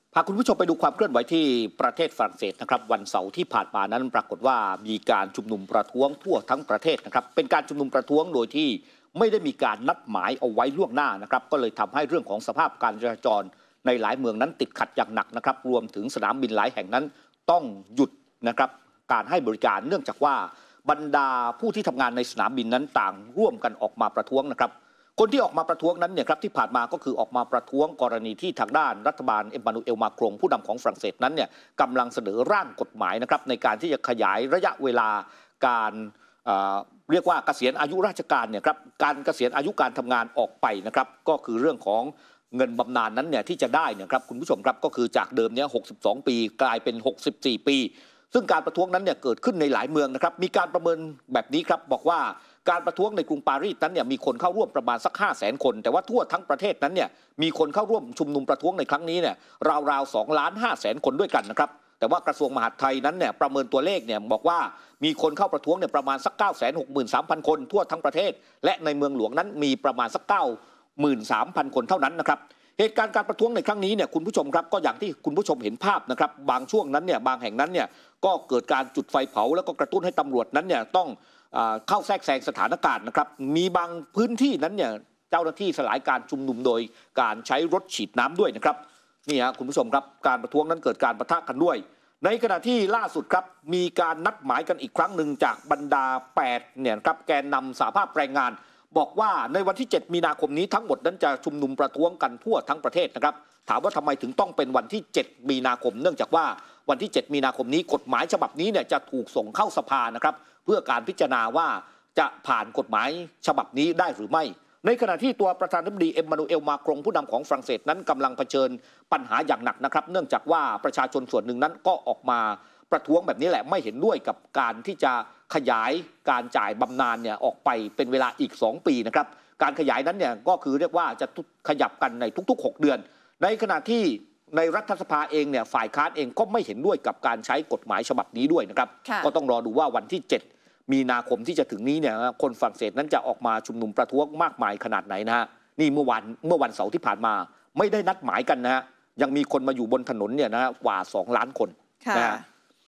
พาคุณผู้ชมไปดูความเคลื่อนไหวที่ประเทศฝรั่งเศสนะครับวันเสาร์ที่ผ่านมานั้นปรากฏว่ามีการชุมนุมประท้วงทั่วทั้งประเทศนะครับเป็นการชุมนุมประท้วงโดยที่ไม่ได้มีการนัดหมายเอาไว้ล่วงหน้านะครับก็เลยทำให้เรื่องของสภาพการจราจรในหลายเมืองนั้นติดขัดอย่างหนักนะครับรวมถึงสนามบินหลายแห่งนั้นต้องหยุดนะครับการให้บริการเนื่องจากว่าบรรดาผู้ที่ทำงานในสนามบินนั้นต่างร่วมกันออกมาประท้วงนะครับคนที่ออกมาประท้วงนั้นเนี่ยครับที่ผ่านมาก็คือออกมาประท้วงกรณีที่ทางด้านรัฐบาลเอ็มมานูเอลมาครงผู้นำของฝรั่งเศสนั้นเนี่ยกำลังเสนอร่างกฎหมายนะครับในการที่จะขยายระยะเวลาการเรียกว่าเกษียณอายุราชการเนี่ยครับการเกษียณอายุการทำงานออกไปนะครับก็คือเรื่องของเงินบำนาญนั้นเนี่ยที่จะได้เนี่ยครับคุณผู้ชมครับก็คือจากเดิมเนี่ย62 ปีกลายเป็น64 ปีซึ่งการประท้วงนั้นเนี่ยเกิดขึ้นในหลายเมืองนะครับมีการประเมินแบบนี้ครับบอกว่าการประท้วงในกรุงปารีสนั้นเนี่ยมีคนเข้าร่วมประมาณสัก 500,000 คนแต่ว่าทั่วทั้งประเทศนั้นเนี่ยมีคนเข้าร่วมชุมนุมประท้วงในครั้งนี้เนี่ยราวๆ 2,500,000 คนด้วยกันนะครับแต่ว่ากระทรวงมหาดไทยนั้นเนี่ยประเมินตัวเลขเนี่ยบอกว่ามีคนเข้าประท้วงเนี่ยประมาณสัก 963,000 คนทั่วทั้งประเทศและในเมืองหลวงนั้นมีประมาณสัก 93,000 คนเท่านั้นนะครับเหตุการณ์การประท้วงในครั้งนี้เนี่ยคุณผู้ชมครับก็อย่างที่คุณผู้ชมเห็นภาพนะครับบางช่วงนั้นเนี่ยบางแห่งนั้นเนี่ยก็เกิดการจุดไฟเผาแล้วก็กระตุ้นให้ตำรวจนั้นเนี่ยต้องเข้าแทรกแซงสถานการณ์นะครับมีบางพื้นที่นั้นเนี่ยเจ้าหน้าที่สลายการชุมนุมโดยการใช้รถฉีดน้ำด้วยนะครับนี่ฮะคุณผู้ชมครับการประท้วงนั้นเกิดการปะทะกันด้วยในขณะที่ล่าสุดครับมีการนัดหมายกันอีกครั้งหนึ่งจากบรรดา8เนี่ยครับแกนนำสหภาพแรงงานบอกว่าในวันที่7 มีนาคมนี้ทั้งหมดนั้นจะชุมนุมประท้วงกันทั่วทั้งประเทศนะครับถามว่าทำไมถึงต้องเป็นวันที่7 มีนาคมเนื่องจากว่าวันที่7 มีนาคมนี้กฎหมายฉบับนี้เนี่ยจะถูกส่งเข้าสภานะครับเพื่อการพิจารณาว่าจะผ่านกฎหมายฉบับนี้ได้หรือไม่ในขณะที่ตัวประธานาธิบดีเอ็มมานูเอลมาครงผู้นำของฝรั่งเศสนั้นกำลังเผชิญปัญหาอย่างหนักนะครับเนื่องจากว่าประชาชนส่วนหนึ่งนั้นก็ออกมาประท้วงแบบนี้แหละไม่เห็นด้วยกับการที่จะขยายการจ่ายบำนาญเนี่ยออกไปเป็นเวลาอีก2 ปีนะครับการขยายนั้นเนี่ยก็คือเรียกว่าจะขยับกันในทุกๆ6 เดือนในขณะที่ในรัฐสภาเองเนี่ยฝ่ายค้านเองก็ไม่เห็นด้วยกับการใช้กฎหมายฉบับนี้ด้วยนะครับก็ต้องรอดูว่าวันที่7 มีนาคมที่จะถึงนี้เนี่ยคนฝรั่งเศสนั้นจะออกมาชุมนุมประท้วงมากมายขนาดไหนนะฮะนี่เมื่อวันเสาร์ที่ผ่านมาไม่ได้นัดหมายกันนะฮะยังมีคนมาอยู่บนถนนเนี่ยนะกว่า2 ล้านคนนะฮะ